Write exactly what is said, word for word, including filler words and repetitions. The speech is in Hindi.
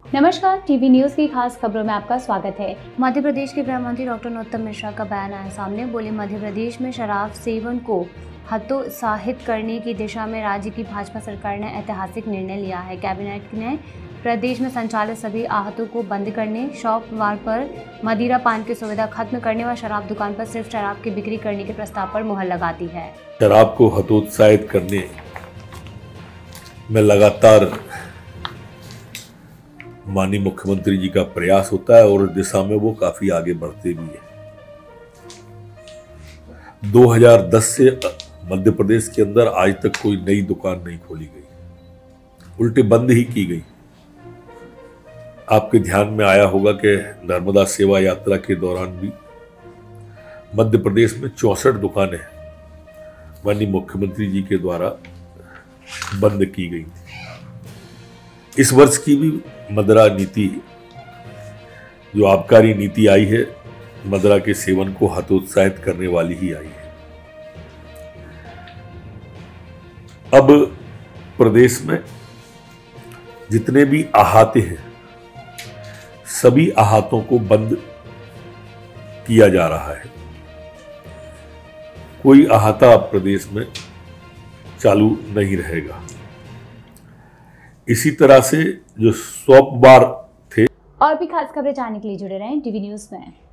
नमस्कार, टीवी न्यूज़ की खास खबरों में आपका स्वागत है। मध्य प्रदेश के गृह मंत्री डॉक्टर नरोत्तम मिश्रा का बयान आया सामने। बोले, मध्य प्रदेश में शराब सेवन को हतोत्साहित करने की दिशा में राज्य की भाजपा सरकार ने ऐतिहासिक निर्णय लिया है। कैबिनेट ने प्रदेश में संचालित सभी आहतों को बंद करने, शॉप बार पर मदिरा पान की सुविधा खत्म करने व शराब दुकान पर सिर्फ शराब की बिक्री करने के प्रस्ताव पर मुहर लगा दी है। शराब को हतोत्साहित करने में लगातार माननीय मुख्यमंत्री जी का प्रयास होता है और इस दिशा में वो काफी आगे बढ़ते भी हैं। दो हज़ार दस से मध्य प्रदेश के अंदर आज तक कोई नई दुकान नहीं खोली गई, उल्टे बंद ही की गई। आपके ध्यान में आया होगा कि नर्मदा सेवा यात्रा के दौरान भी मध्य प्रदेश में चौसठ दुकानें माननीय मुख्यमंत्री जी के द्वारा बंद की गई थी। इस वर्ष की भी मदिरा नीति, जो आबकारी नीति आई है, मदिरा के सेवन को हतोत्साहित करने वाली ही आई है। अब प्रदेश में जितने भी अहाते हैं, सभी अहातों को बंद किया जा रहा है। कोई अहाता प्रदेश में चालू नहीं रहेगा। इसी तरह से जो शॉप बार थे। और भी खास खबरें जानने के लिए जुड़े रहें टीवी न्यूज़ में।